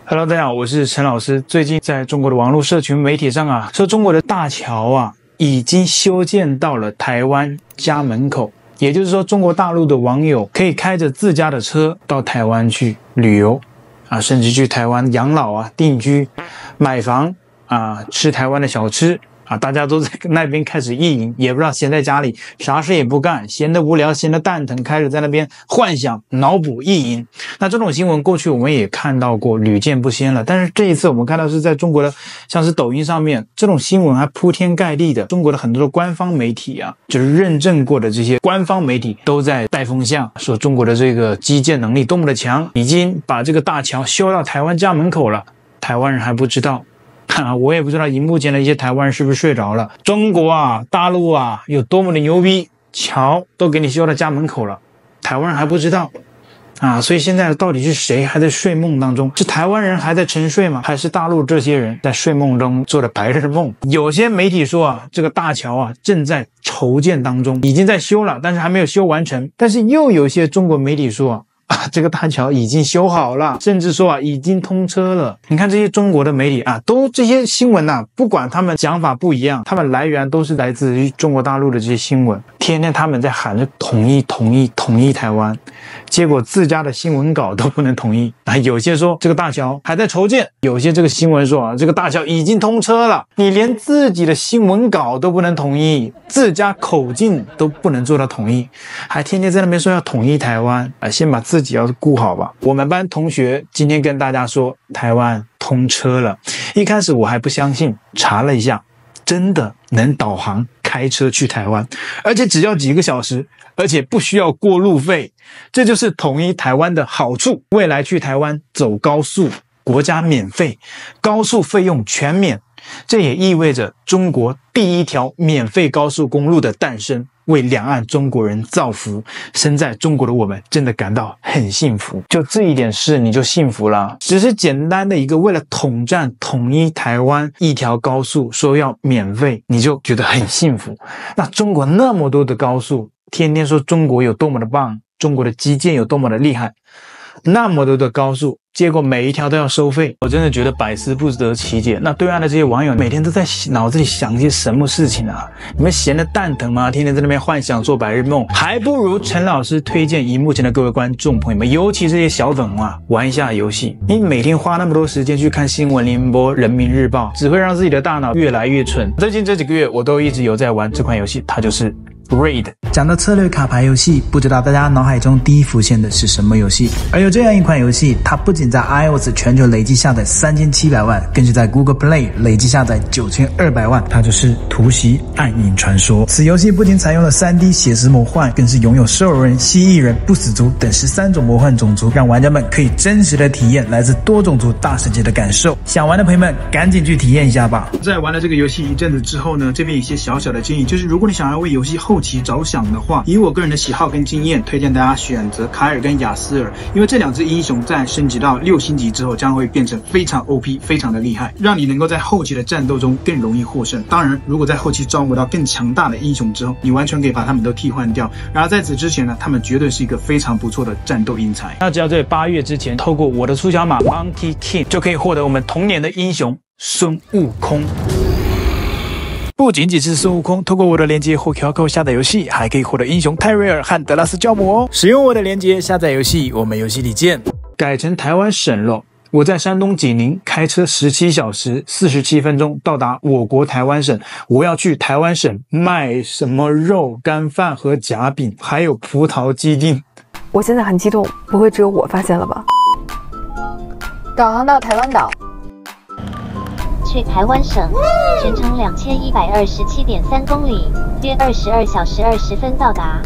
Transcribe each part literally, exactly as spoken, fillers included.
Hello， 大家好，我是陈老师。最近在中国的网络社群媒体上啊，说中国的大桥啊已经修建到了台湾家门口，也就是说，中国大陆的网友可以开着自家的车到台湾去旅游啊，甚至去台湾养老啊、定居、买房啊、吃台湾的小吃。啊，大家都在那边开始意淫，也不知道闲在家里啥事也不干，闲得无聊，闲得蛋疼，开始在那边幻想、脑补、意淫。那这种新闻过去我们也看到过，屡见不鲜了。但是这一次我们看到是在中国的，像是抖音上面，这种新闻还铺天盖地的。中国的很多的官方媒体啊，就是认证过的这些官方媒体都在带风向，说中国的这个基建能力多么的强，已经把这个大桥修到台湾家门口了，台湾人还不知道。啊，我也不知道荧幕前的一些台湾人是不是睡着了。中国啊，大陆啊，有多么的牛逼，桥都给你修到家门口了，台湾人还不知道啊。所以现在到底是谁还在睡梦当中？是台湾人还在沉睡吗？还是大陆这些人在睡梦中做的白日梦？有些媒体说啊，这个大桥啊正在筹建当中，已经在修了，但是还没有修完成。但是又有些中国媒体说啊，啊，这个大桥已经修好了，甚至说啊，已经通车了。你看这些中国的媒体啊，都这些新闻啊，不管他们讲法不一样，他们来源都是来自于中国大陆的这些新闻。天天他们在喊着统一、统一、统一台湾，结果自家的新闻稿都不能统一啊。有些说这个大桥还在筹建，有些这个新闻说啊，这个大桥已经通车了。你连自己的新闻稿都不能统一，自家口径都不能做到统一，还天天在那边说要统一台湾啊，先把自己要顾好吧。我们班同学今天跟大家说台湾通车了，一开始我还不相信，查了一下，真的能导航开车去台湾，而且只要几个小时，而且不需要过路费，这就是统一台湾的好处。未来去台湾走高速，国家免费，高速费用全免，这也意味着中国第一条免费高速公路的诞生，为两岸中国人造福。身在中国的我们真的感到很幸福，就这一点事你就幸福了。只是简单的一个为了统战统一台湾一条高速说要免费，你就觉得很幸福。那中国那么多的高速，天天说中国有多么的棒，中国的基建有多么的厉害，那么多的高速，结果每一条都要收费，我真的觉得百思不得其解。那对岸的这些网友每天都在脑子里想一些什么事情啊？你们闲得蛋疼吗？天天在那边幻想做白日梦，还不如陈老师推荐荧幕前的各位观众朋友们，尤其这些小粉红啊，玩一下游戏。你每天花那么多时间去看新闻联播、人民日报，只会让自己的大脑越来越蠢。最近这几个月我都一直有在玩这款游戏，它就是Raid。 讲到策略卡牌游戏，不知道大家脑海中第一浮现的是什么游戏？而有这样一款游戏，它不仅在 iOS 全球累计下载三千七百万，更是在 Google Play 累计下载九千二百万，它就是突袭暗影传说。此游戏不仅采用了 三 D 写实魔幻，更是拥有兽人、蜥蜴人、不死族等十三种魔幻种族，让玩家们可以真实的体验来自多种族大世界的感受。想玩的朋友们赶紧去体验一下吧。 在玩了这个游戏一阵子之后呢，这边有一些小小的建议，就是如果你想要为游戏后期着想的话，以我个人的喜好跟经验，推荐大家选择凯尔跟亚斯尔，因为这两只英雄在升级到六星级之后，将会变成非常 O P， 非常的厉害，让你能够在后期的战斗中更容易获胜。当然，如果在后期招募到更强大的英雄之后，你完全可以把他们都替换掉。然而在此之前呢，他们绝对是一个非常不错的战斗英才。那只要在八月之前，透过我的促销码 Monkey King 就可以获得我们童年的英雄孙悟空。不仅仅是孙悟空，透过我的链接或 Q R code 下载游戏，还可以获得英雄泰瑞尔和德拉斯教母哦。使用我的链接下载游戏，我们游戏里见。改成台湾省了，我在山东济宁开车十七小时四十七分钟到达我国台湾省。我要去台湾省卖什么肉干饭和夹饼，还有葡萄鸡丁。 我现在很激动，不会只有我发现了吧？导航到台湾岛。 去台湾省，全程两千一百二十七点三公里，约二十二小时二十分到达。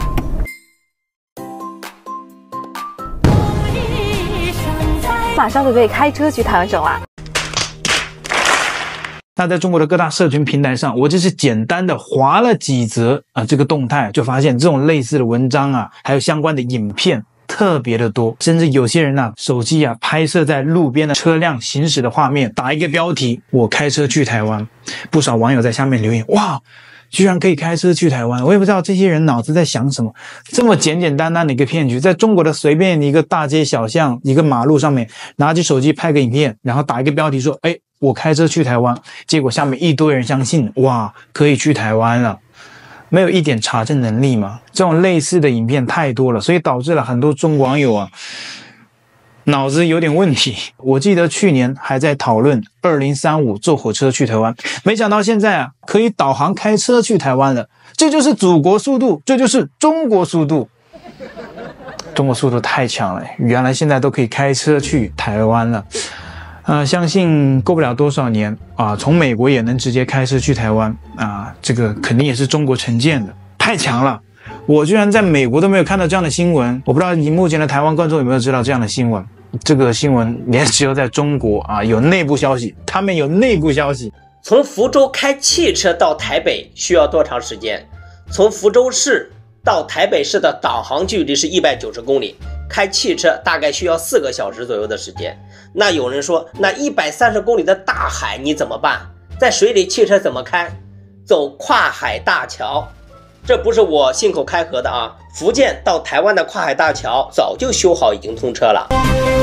马上就可以开车去台湾省啦。 那在中国的各大社群平台上，我只是简单的划了几则啊这个动态，就发现这种类似的文章啊，还有相关的影片特别的多，甚至有些人啊手机啊拍摄在路边的车辆行驶的画面，打一个标题我开车去台湾，不少网友在下面留言，哇， 居然可以开车去台湾，我也不知道这些人脑子在想什么。这么简简单单的一个骗局，在中国的随便一个大街小巷、一个马路上面，拿起手机拍个影片，然后打一个标题说：“哎，我开车去台湾。”结果下面一堆人相信，哇，可以去台湾了。没有一点查证能力嘛？这种类似的影片太多了，所以导致了很多中国网友啊，脑子有点问题。我记得去年还在讨论二零三五坐火车去台湾，没想到现在啊，可以导航开车去台湾了。这就是祖国速度，这就是中国速度。中国速度太强了，原来现在都可以开车去台湾了。呃，相信过不了多少年啊，从美国也能直接开车去台湾啊，这个肯定也是中国承建的，太强了。我居然在美国都没有看到这样的新闻，我不知道你目前的台湾观众有没有知道这样的新闻？这个新闻也只有在中国啊有内部消息，他们有内部消息。 从福州开汽车到台北需要多长时间？从福州市到台北市的导航距离是一百九十公里，开汽车大概需要四个小时左右的时间。那有人说，那一百三十公里的大海你怎么办？在水里汽车怎么开？走跨海大桥。这不是我信口开河的啊！福建到台湾的跨海大桥早就修好，已经通车了。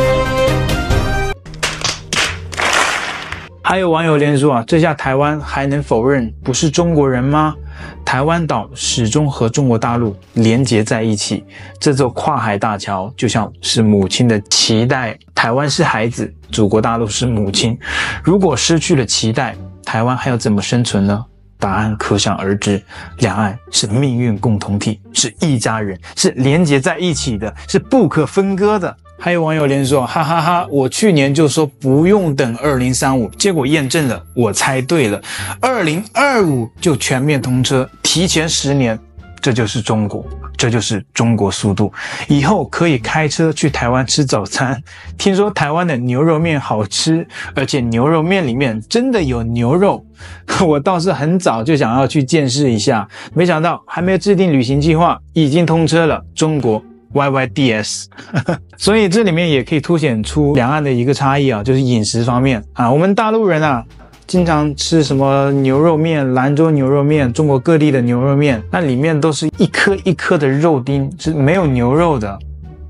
还有网友连说啊，这下台湾还能否认不是中国人吗？台湾岛始终和中国大陆连结在一起，这座跨海大桥就像是母亲的脐带，台湾是孩子，祖国大陆是母亲。如果失去了脐带，台湾还要怎么生存呢？答案可想而知，两岸是命运共同体，是一家人，是连结在一起的，是不可分割的。还有网友连说，哈哈哈，我去年就说不用等二零三五，结果验证了，我猜对了，二零二五就全面通车，提前十年，这就是中国，这就是中国速度。以后可以开车去台湾吃早餐，听说台湾的牛肉面好吃，而且牛肉面里面真的有牛肉，我倒是很早就想要去见识一下，没想到还没有制定旅行计划，已经通车了，中国Y Y D S 所以这里面也可以凸显出两岸的一个差异啊，就是饮食方面啊，我们大陆人啊经常吃什么牛肉面、兰州牛肉面、中国各地的牛肉面，那里面都是一颗一颗的肉丁，是没有牛肉的。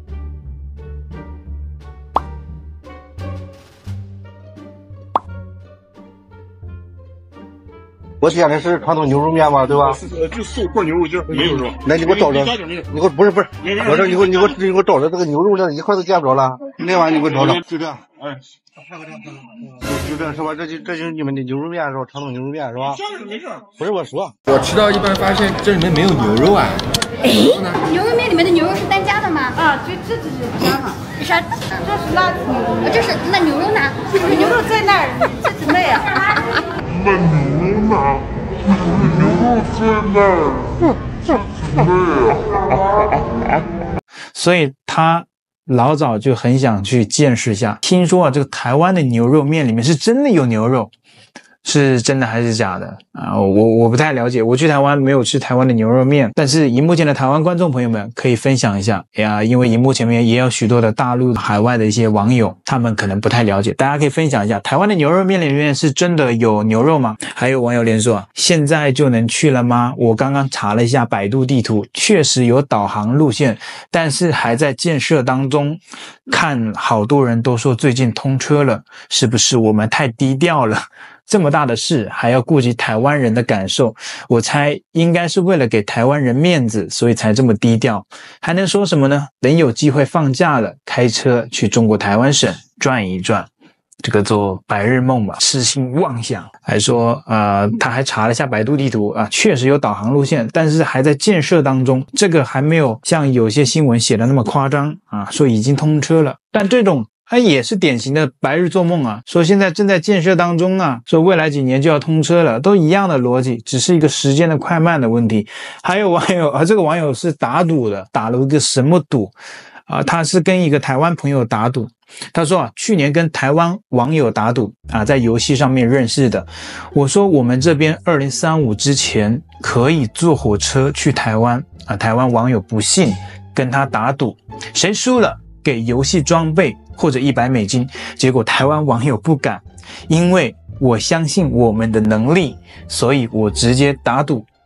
我点的是传统牛肉面嘛，对吧？ 呃，就素块牛肉筋，没有肉。 那你给我找着，你给我不是不是，我说你给我你给我你给我找着这个牛肉量一块都见不着了，那玩意你给我找找，就这样，哎，就这样是吧？这就这就是你们的牛肉面是吧？传统牛肉面是吧？没事，不是我说， 我吃到一半发现这里面没有牛肉啊。 哎，牛肉面里面的牛肉是单加的吗？啊，这这只是加上。啥？这是辣子牛肉，这是那牛肉呢？牛肉在那儿，这是那呀。 那牛肉呢？牛肉在那儿，这是那呀。 所以他老早就很想去见识一下。听说啊，这个台湾的牛肉面里面是真的有牛肉。是真的还是假的啊？我我不太了解，我去台湾没有吃台湾的牛肉面，但是荧幕前的台湾观众朋友们可以分享一下呀，因为荧幕前面也有许多的大陆海外的一些网友，他们可能不太了解，大家可以分享一下，台湾的牛肉面里面是真的有牛肉吗？还有网友连说，现在就能去了吗？我刚刚查了一下百度地图，确实有导航路线，但是还在建设当中。看好多人都说最近通车了，是不是我们太低调了？这么大的事还要顾及台湾人的感受，我猜应该是为了给台湾人面子，所以才这么低调。还能说什么呢？等有机会放假了，开车去中国台湾省转一转，这个做白日梦吧，痴心妄想。还说呃，他还查了一下百度地图啊，确实有导航路线，但是还在建设当中，这个还没有像有些新闻写的那么夸张啊，说已经通车了。但这种它也是典型的白日做梦啊，说现在正在建设当中啊，说未来几年就要通车了，都一样的逻辑，只是一个时间的快慢的问题。还有网友啊，这个网友是打赌的，打了一个什么赌啊？他是跟一个台湾朋友打赌，他说啊，去年跟台湾网友打赌啊，在游戏上面认识的。我说我们这边二零三五之前可以坐火车去台湾啊，台湾网友不信，跟他打赌，谁输了给游戏装备或者一百美金，结果台湾网友不敢，因为我相信我们的能力，所以我直接打赌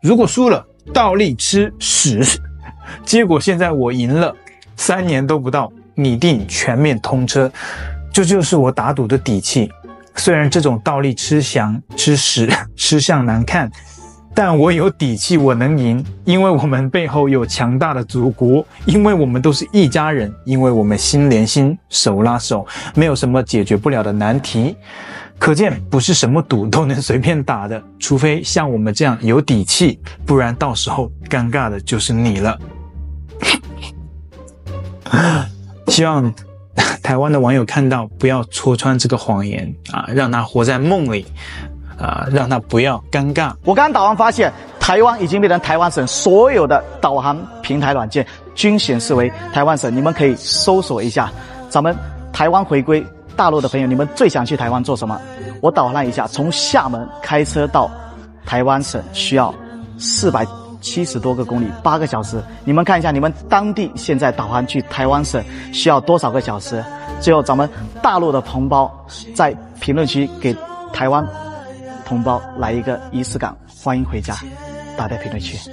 如果输了，倒立吃屎。结果现在我赢了，三年都不到，拟定全面通车，这就是我打赌的底气。虽然这种倒立吃翔、吃屎、吃相难看，但我有底气，我能赢，因为我们背后有强大的祖国，因为我们都是一家人，因为我们心连心，手拉手，没有什么解决不了的难题。可见不是什么赌都能随便打的，除非像我们这样有底气，不然到时候尴尬的就是你了。希望台湾的网友看到，不要戳穿这个谎言啊，让他活在梦里啊，让他不要尴尬。 我刚导航发现，台湾已经变成台湾省所有的导航平台软件均显示为台湾省，你们可以搜索一下。咱们台湾回归大陆的朋友，你们最想去台湾做什么？我导航了一下，从厦门开车到台湾省需要四百七十多个公里，八个小时。你们看一下，你们当地现在导航去台湾省需要多少个小时？最后，咱们大陆的同胞在评论区给台湾同胞来一个仪式感，欢迎回家，打在评论区。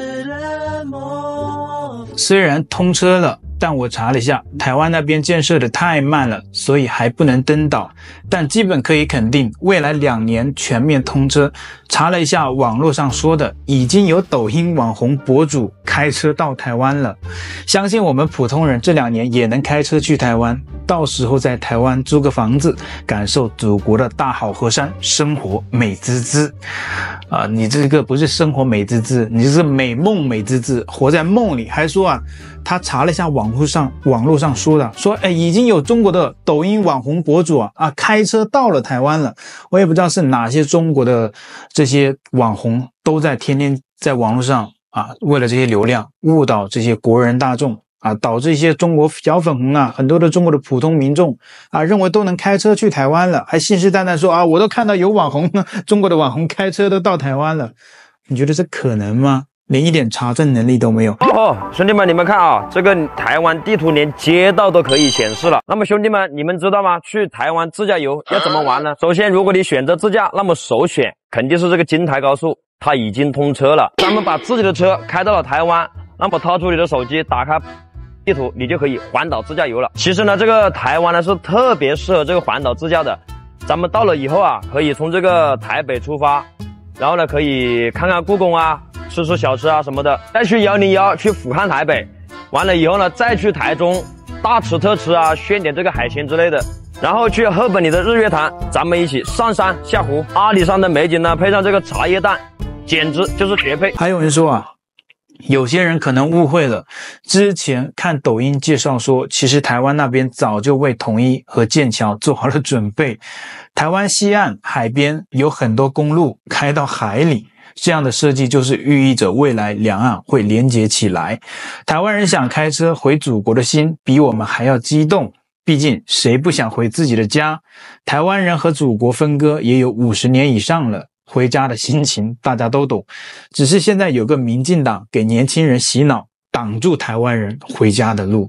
虽然通车了，但我查了一下，台湾那边建设的太慢了，所以还不能登岛。但基本可以肯定，未来两年全面通车。查了一下网络上说的，已经有抖音网红博主开车到台湾了。相信我们普通人这两年也能开车去台湾，到时候在台湾租个房子，感受祖国的大好河山，生活美滋滋。啊，你这个不是生活美滋滋，你是美梦美滋滋，活在梦里。还说啊，他查了一下网络上网络上说的，说哎，已经有中国的抖音网红博主啊啊开车到了台湾了。我也不知道是哪些中国的这些网红都在天天在网络上啊，为了这些流量误导这些国人大众啊，导致一些中国小粉红啊，很多的中国的普通民众啊，认为都能开车去台湾了，还信誓旦旦说啊，我都看到有网红，中国的网红开车都到台湾了。你觉得这可能吗？连一点查证能力都没有。 哦，兄弟们，你们看啊，这个台湾地图连街道都可以显示了。那么兄弟们，你们知道吗？去台湾自驾游要怎么玩呢？首先，如果你选择自驾，那么首选肯定是这个京台高速，它已经通车了。咱们把自己的车开到了台湾，那么掏出你的手机，打开地图，你就可以环岛自驾游了。其实呢，这个台湾呢是特别适合这个环岛自驾的。咱们到了以后啊，可以从这个台北出发，然后呢可以看看故宫啊，吃吃小吃啊什么的，再去幺零幺去俯瞰台北，完了以后呢再去台中大吃特吃啊，炫点这个海鲜之类的，然后去赫本里的日月潭，咱们一起上山下湖。阿里山的美景呢配上这个茶叶蛋，简直就是绝配。 还有人说啊，有些人可能误会了，之前看抖音介绍说，其实台湾那边早就为统一和建桥做好了准备。台湾西岸海边有很多公路开到海里，这样的设计就是寓意着未来两岸会连结起来。台湾人想开车回祖国的心比我们还要激动，毕竟谁不想回自己的家？台湾人和祖国分割也有五十年以上了，回家的心情大家都懂，只是现在有个民进党给年轻人洗脑，挡住台湾人回家的路。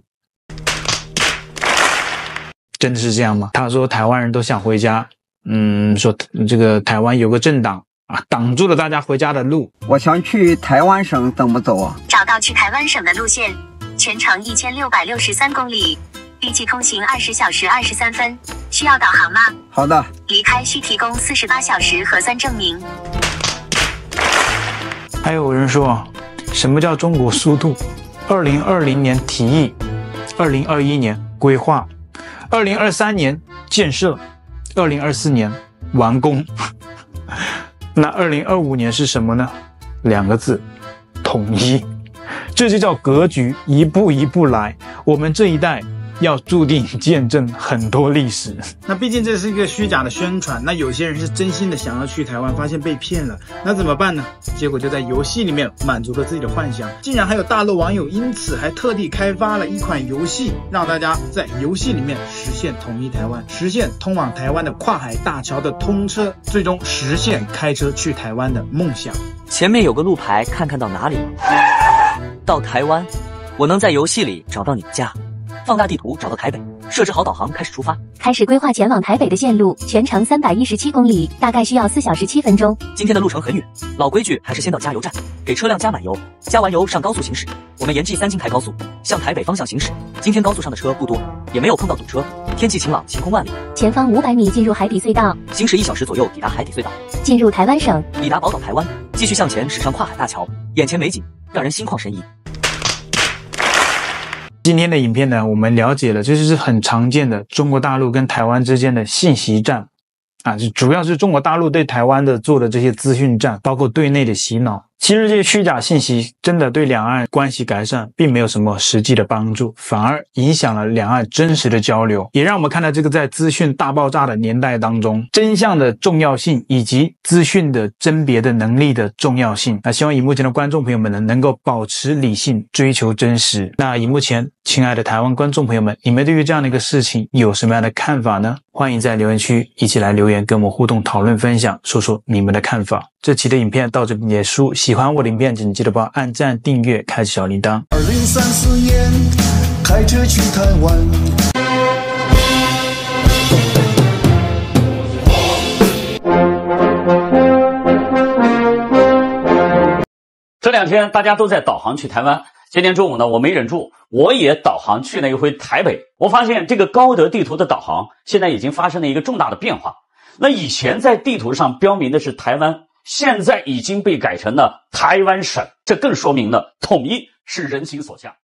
真的是这样吗？他说台湾人都想回家，嗯，说这个台湾有个政党啊，挡住了大家回家的路。 我想去台湾省怎么走啊？ 找到去台湾省的路线，全长一千六百六十三公里，预计通行二十小时二十三分。需要导航吗？ 好的。 离开需提供四十八小时核酸证明。 还有人说，什么叫中国速度？二零二零年提议，二零二一年规划，二零二三年建设，二零二四年完工。那二零二五年是什么呢？两个字，统一。这就叫格局，一步一步来。我们这一代要注定见证很多历史。那毕竟这是一个虚假的宣传，那有些人是真心的想要去台湾，发现被骗了，那怎么办呢？结果就在游戏里面满足了自己的幻想，竟然还有大陆网友因此还特地开发了一款游戏，让大家在游戏里面实现统一台湾，实现通往台湾的跨海大桥的通车，最终实现开车去台湾的梦想。 前面有个路牌，看看到哪里？到台湾，我能在游戏里找到你家。 放大地图，找到台北，设置好导航，开始出发。 开始规划前往台北的线路，全长三百一十七公里，大概需要四小时七分钟。 今天的路程很远，老规矩还是先到加油站，给车辆加满油，加完油上高速行驶。我们沿 G 三京台高速向台北方向行驶。今天高速上的车不多，也没有碰到堵车，天气晴朗，晴空万里。 前方五百米进入海底隧道， 行驶一小时左右抵达海底隧道， 进入台湾省， 抵达宝岛台湾，继续向前驶上跨海大桥，眼前美景让人心旷神怡。 今天的影片呢，我们了解了这就是很常见的中国大陆跟台湾之间的信息战啊，主要是中国大陆对台湾的做的这些资讯战，包括对内的洗脑。其实这些虚假信息真的对两岸关系改善并没有什么实际的帮助，反而影响了两岸真实的交流，也让我们看到这个在资讯大爆炸的年代当中，真相的重要性以及资讯的甄别的能力的重要性。那希望荧幕前的观众朋友们呢，能够保持理性，追求真实。那荧幕前亲爱的台湾观众朋友们，你们对于这样的一个事情有什么样的看法呢？欢迎在留言区一起来留言跟我们互动讨论分享，说说你们的看法。这期的影片到这边结束，喜欢我的影片请记得帮我按赞订阅开启小铃铛。 二零三四年开车去台湾， 这两天大家都在导航去台湾，今天中午呢，我没忍住，我也导航去了一回台北。我发现这个高德地图的导航现在已经发生了一个重大的变化。那以前在地图上标明的是台湾，现在已经被改成了台湾省，这更说明了统一是人心所向。